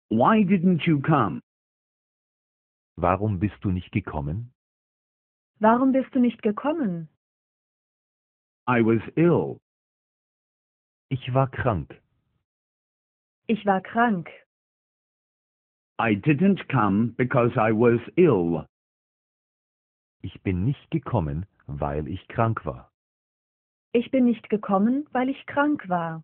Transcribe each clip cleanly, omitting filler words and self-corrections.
Why didn't you come? Warum bist du nicht gekommen? Warum bist du nicht gekommen? I was ill. Ich war krank. Ich war krank. I didn't come because I was ill. Ich bin nicht gekommen, weil ich krank war. Ich bin nicht gekommen, weil ich krank war.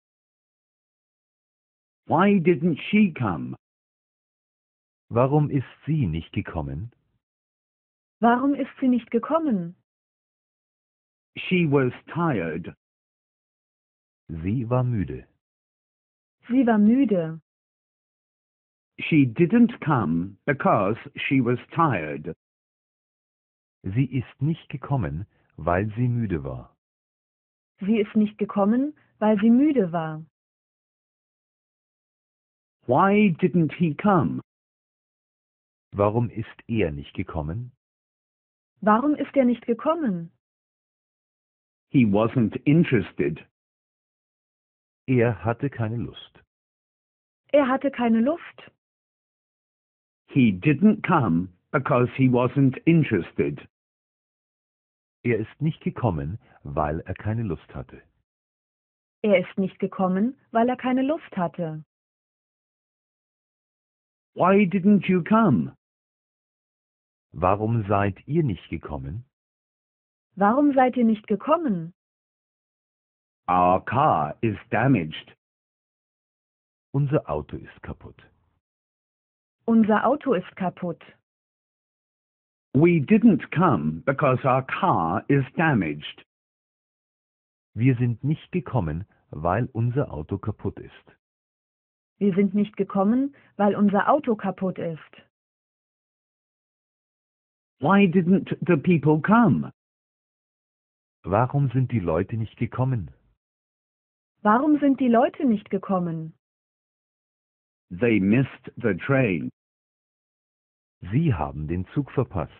Why didn't she come? Warum ist sie nicht gekommen? Warum ist sie nicht gekommen? She was tired. Sie war müde. Sie war müde. She didn't come because she was tired. Sie ist nicht gekommen, weil sie müde war. Sie ist nicht gekommen, weil sie müde war. Why didn't he come? Warum ist er nicht gekommen? Warum ist er nicht gekommen? He wasn't interested. Er hatte keine Lust. Er hatte keine Luft. He didn't come because he wasn't interested. Er ist nicht gekommen, weil er keine Lust hatte. Er ist nicht gekommen, weil er keine Lust hatte. Why didn't you come? Warum seid ihr nicht gekommen? Warum seid ihr nicht gekommen? Our car is damaged. Unser Auto ist kaputt. Unser Auto ist kaputt. We didn't come because our car is damaged. Wir sind nicht gekommen, weil unser Auto kaputt ist. Wir sind nicht gekommen, weil unser Auto kaputt ist. Why didn't the people come? Warum sind die Leute nicht gekommen? Warum sind die Leute nicht gekommen? They missed the train. Sie haben den Zug verpasst.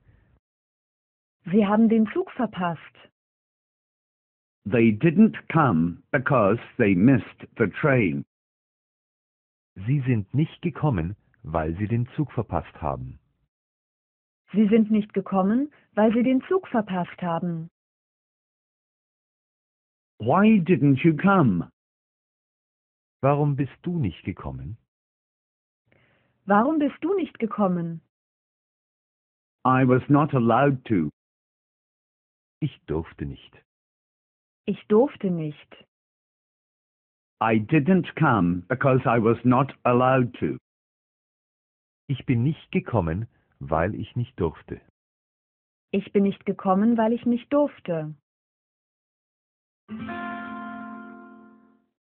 Sie haben den Zug verpasst. They didn't come because they missed the train. Sie sind nicht gekommen, weil sie den Zug verpasst haben. Sie sind nicht gekommen, weil sie den Zug verpasst haben. Why didn't you come? Warum bist du nicht gekommen? Warum bist du nicht gekommen? I was not allowed to. Ich durfte nicht. Ich durfte nicht. I didn't come because I was not allowed to. Ich bin nicht gekommen, weil ich nicht durfte. Ich bin nicht gekommen, weil ich nicht durfte.